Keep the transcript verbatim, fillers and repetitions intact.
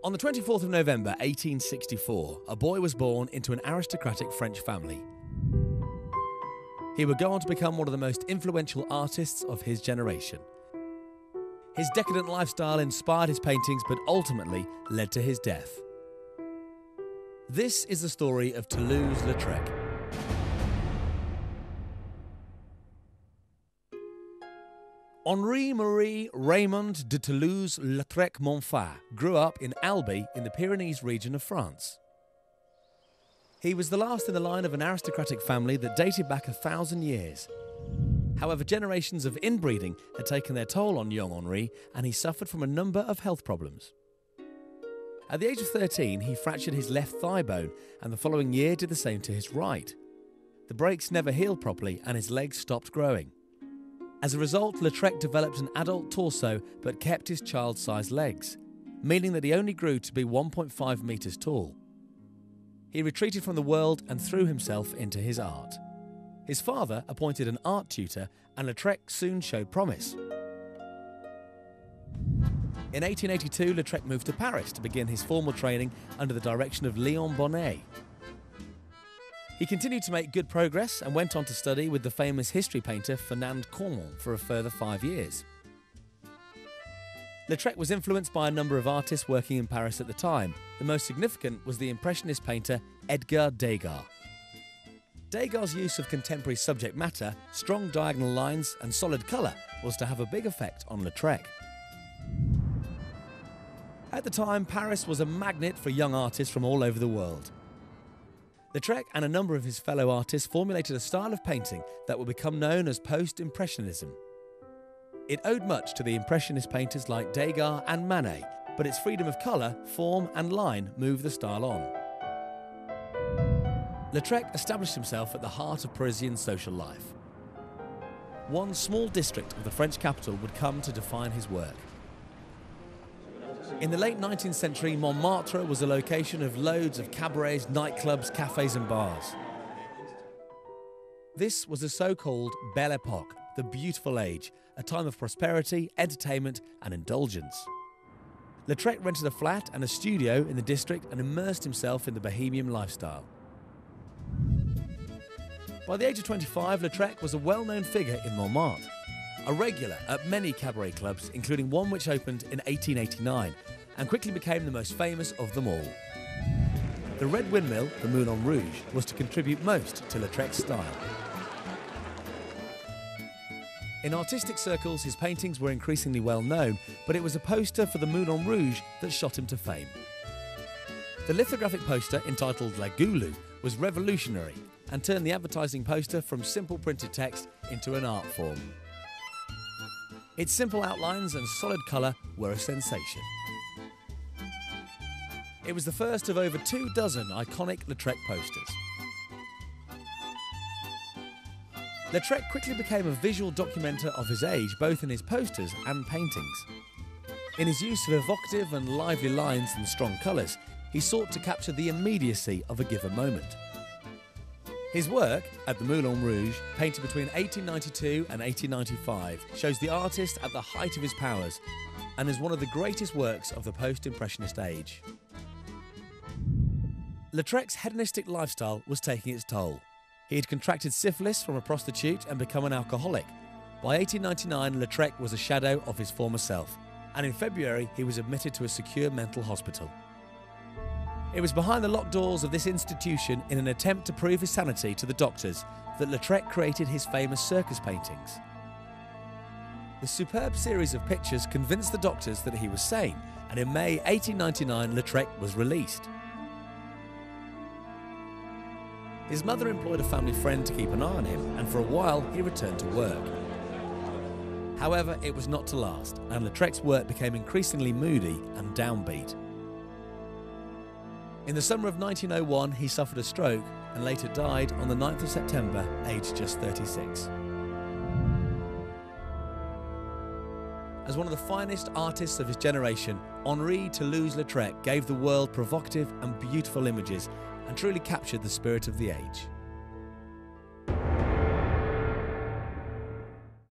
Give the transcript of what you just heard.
On the twenty-fourth of November eighteen sixty-four, a boy was born into an aristocratic French family. He would go on to become one of the most influential artists of his generation. His decadent lifestyle inspired his paintings, but ultimately led to his death. This is the story of Toulouse-Lautrec. Henri Marie Raymond de Toulouse-Lautrec Montfort grew up in Albi in the Pyrenees region of France. He was the last in the line of an aristocratic family that dated back a thousand years. However, generations of inbreeding had taken their toll on young Henri, and he suffered from a number of health problems. At the age of thirteen, he fractured his left thigh bone, and the following year did the same to his right. The breaks never healed properly, and his legs stopped growing. As a result, Lautrec developed an adult torso but kept his child-sized legs, meaning that he only grew to be one point five metres tall. He retreated from the world and threw himself into his art. His father appointed an art tutor, and Lautrec soon showed promise. In eighteen eighty-two, Lautrec moved to Paris to begin his formal training under the direction of Léon Bonnet. He continued to make good progress and went on to study with the famous history painter Fernand Cormon for a further five years. Lautrec was influenced by a number of artists working in Paris at the time. The most significant was the Impressionist painter Edgar Degas. Degas' use of contemporary subject matter, strong diagonal lines and solid colour was to have a big effect on Lautrec. At the time, Paris was a magnet for young artists from all over the world. Lautrec and a number of his fellow artists formulated a style of painting that would become known as post-impressionism. It owed much to the impressionist painters like Degas and Manet, but its freedom of colour, form and line moved the style on. Lautrec established himself at the heart of Parisian social life. One small district of the French capital would come to define his work. In the late nineteenth century, Montmartre was a location of loads of cabarets, nightclubs, cafes and bars. This was a so-called Belle Époque, the beautiful age, a time of prosperity, entertainment and indulgence. Lautrec rented a flat and a studio in the district and immersed himself in the bohemian lifestyle. By the age of twenty-five, Lautrec was a well-known figure in Montmartre, a regular at many cabaret clubs, including one which opened in eighteen eighty-nine and quickly became the most famous of them all. The Red Windmill, the Moulin Rouge, was to contribute most to Lautrec's style. In artistic circles, his paintings were increasingly well known, but it was a poster for the Moulin Rouge that shot him to fame. The lithographic poster, entitled La Goulou, was revolutionary and turned the advertising poster from simple printed text into an art form. Its simple outlines and solid colour were a sensation. It was the first of over two dozen iconic Lautrec posters. Lautrec quickly became a visual documenter of his age, both in his posters and paintings. In his use of evocative and lively lines and strong colours, he sought to capture the immediacy of a given moment. His work, at the Moulin Rouge, painted between eighteen ninety-two and eighteen ninety-five, shows the artist at the height of his powers and is one of the greatest works of the post-impressionist age. Lautrec's hedonistic lifestyle was taking its toll. He had contracted syphilis from a prostitute and become an alcoholic. By eighteen ninety-nine, Lautrec was a shadow of his former self, and in February he was admitted to a secure mental hospital. It was behind the locked doors of this institution, in an attempt to prove his sanity to the doctors, that Lautrec created his famous circus paintings. The superb series of pictures convinced the doctors that he was sane, and in May eighteen ninety-nine, Lautrec was released. His mother employed a family friend to keep an eye on him, and for a while he returned to work. However, it was not to last, and Lautrec's work became increasingly moody and downbeat. In the summer of nineteen oh one, he suffered a stroke and later died on the ninth of September, aged just thirty-six. As one of the finest artists of his generation, Henri de Toulouse-Lautrec gave the world provocative and beautiful images and truly captured the spirit of the age.